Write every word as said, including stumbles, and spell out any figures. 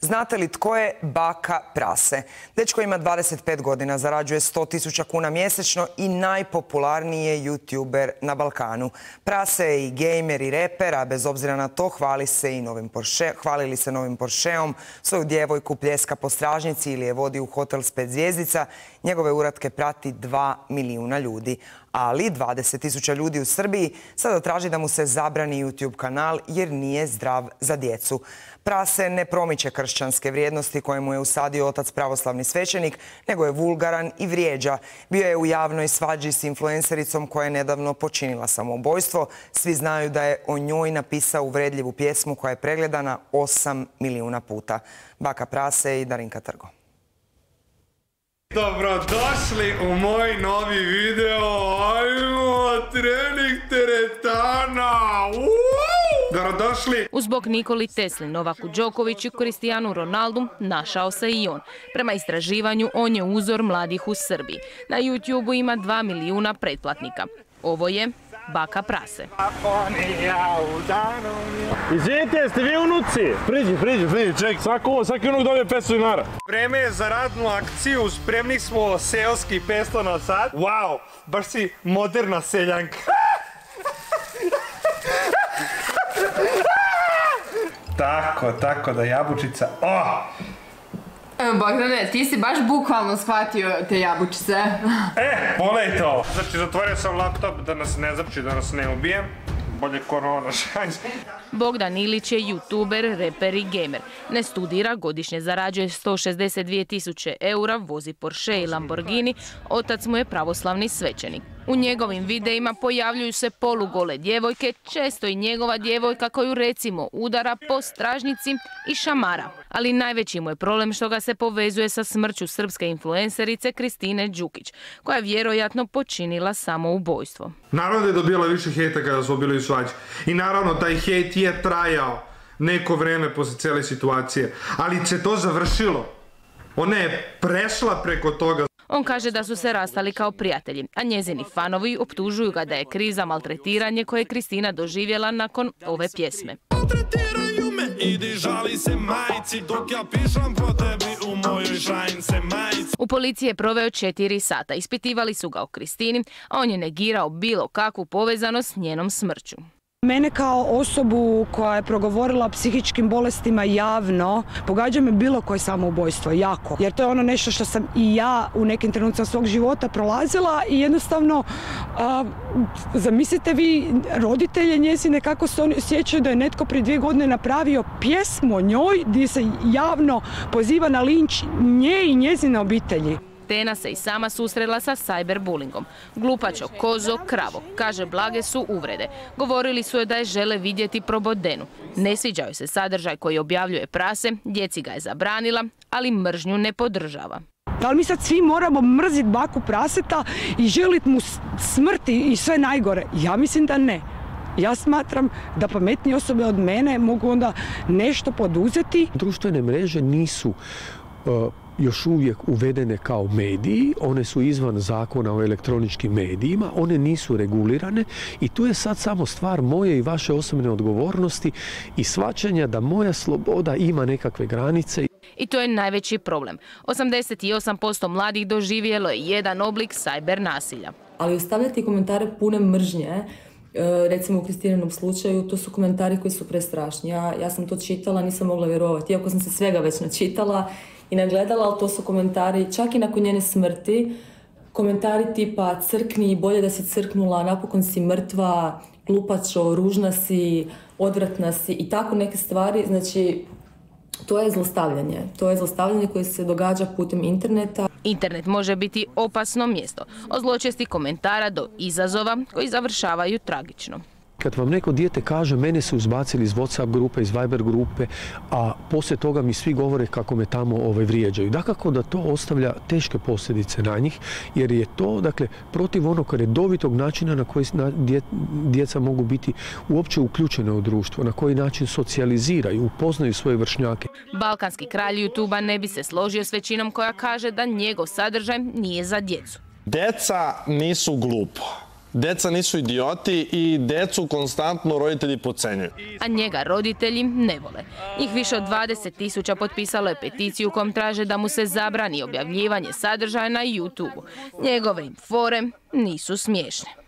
Znate li tko je Baka Prase? Dečko ima dvadeset pet godina, zarađuje sto tisuća kuna mjesečno i najpopularniji je youtuber na Balkanu. Prase je i gejmer i reper, a bez obzira na to hvali se i novim Porsche, hvalili se novim Porscheom, svoju djevojku pljeska po stražnici ili je vodi u hotel s pet zvjezdica. Njegove uratke prati dva milijuna ljudi. Ali dvadeset tisuća ljudi u Srbiji sada traži da mu se zabrani YouTube kanal jer nije zdrav za djecu. Prase ne promiče kršćanske vrijednosti koje mu je usadio otac pravoslavni svećenik, nego je vulgaran i vrijeđa. Bio je u javnoj svađi s influencericom koja je nedavno počinila samoubojstvo. Svi znaju da je o njoj napisao uvredljivu pjesmu koja je pregledana osam milijuna puta. Baka Prase i Darinka Trgo. Dobrodošli u moj novi video. Ajmo, trening teretana. Dobrodošli. Uz bok Nikoli Tesli, Novaku Đokoviću i Kristijanu Ronaldu našao se i on. Prema istraživanju, on je uzor mladih u Srbiji. Na YouTubeu ima dva milijuna pretplatnika. Ovo je Baka Prase. Izvinite, jeste vi unuci? Priđi, priđi, priđi, ček, svaki unuk dobije petsto dinara. Vreme je za radnu akciju, spremni smo seoski petsto na sat. Wow, baš si moderna seljanka. Tako, tako da jabučica, oh! Bogdane, ti si baš bukvalno shvatio te jabučice. E, pogledajte ovo. Znači, zatvorio sam laptop da nas ne zapči, da nas ne ubijem. Bolje korona šans. Bogdan Ilić je youtuber, reper i gamer. Ne studira, godišnje zarađuje sto šezdeset dvije tisuće eura, vozi Porsche i Lamborghini, otac mu je pravoslavni svećenik. U njegovim videima pojavljuju se polugole djevojke, često i njegova djevojka koju recimo udara po stražnici i šamara. Ali najveći mu je problem što ga se povezuje sa smrću srpske influencerice Kristine Đukić, koja je vjerojatno počinila samoubojstvo. Naravno da je dobila više hejta kada smo bili u svađi. I naravno taj hejt je trajao neko vreme posle cijele situacije. Ali se to završilo. Ona je prešla preko toga. On kaže da su se rastali kao prijatelji, a njezini fanovi optužuju ga da je kriv za maltretiranje koje je Kristina doživjela nakon ove pjesme. Maltretiraju me, idi žali se majci, dok ja pišem po tebi u mojoj šajnce majci. U policiji je proveo četiri sata, ispitivali su ga o Kristini, a on je negirao bilo kakvu povezanost s njenom smrću. Mene kao osobu koja je progovorila o psihičkim bolestima javno, pogađa me bilo koje samoubojstvo, jako. Jer to je ono nešto što sam i ja u nekim trenucima svog života prolazila i jednostavno, a, zamislite vi roditelje njezine kako se oni osjećaju da je netko prije dvije godine napravio pjesmu o njoj gdje se javno poziva na linč nje i njezine obitelji. Tena se i sama susrela sa cyberbullyingom. Glupačo, kozo, kravo. Kaže, blage su uvrede. Govorili su joj da je žele vidjeti probodenu. Ne sviđa joj se sadržaj koji objavljuje Prase, djeci ga je zabranila, ali mržnju ne podržava. Da li mi sad svi moramo mrziti Baku Praseta i želiti mu smrti i sve najgore? Ja mislim da ne. Ja smatram da pametnije osobe od mene mogu onda nešto poduzeti. Društvene mreže nisu uh, još uvijek uvedene kao mediji, one su izvan zakona o elektroničkim medijima, one nisu regulirane i tu je sad samo stvar moje i vaše osobne odgovornosti i shvaćanja da moja sloboda ima nekakve granice. I to je najveći problem. osamdeset osam posto mladih doživjelo je jedan oblik cyber nasilja. Ali ostavljati komentare pune mržnje, recimo u Kristininom slučaju, to su komentari koji su prestrašni. Ja, ja sam to čitala, nisam mogla vjerovati, iako sam se svega već načitala i nagledala, ali to su komentari, čak i nakon njene smrti, komentari tipa crkni, bolje da si crknula, napokon si mrtva, glupačo, ružna si, odvratna si i tako neke stvari. Znači, to je zlostavljanje. To je zlostavljanje koje se događa putem interneta. Internet može biti opasno mjesto, od zločestih komentara do izazova koji završavaju tragično. Kad vam neko dijete kaže mene su uzbacili iz WhatsApp grupe, iz Viber grupe, a poslije toga mi svi govore kako me tamo ovaj, vrijeđaju. Dakako da to ostavlja teške posljedice na njih, jer je to, dakle, protiv onog redovitog načina na koji dje, djeca mogu biti uopće uključene u društvo, na koji način socijaliziraju, upoznaju svoje vršnjake. Balkanski kralj YouTubea ne bi se složio s većinom koja kaže da njegov sadržaj nije za djecu. Djeca nisu glupa. Deca nisu idioti i decu konstantno roditelji podcenjuju. A njega roditelji ne vole. Njih više od dvadeset tisuća potpisalo je peticiju u kom traže da mu se zabrani objavljivanje sadržaja na YouTubeu. Njegove im fore nisu smiješne.